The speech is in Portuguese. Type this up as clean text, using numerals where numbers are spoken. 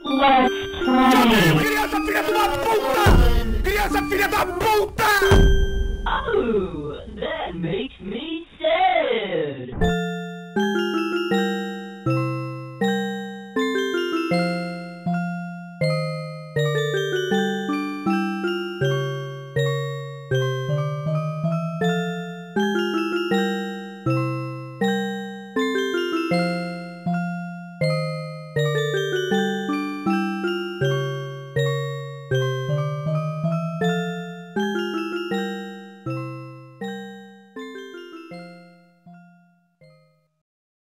Let's play! Criança filha de uma puta! Criança filha da puta! Oh, that makes me sad!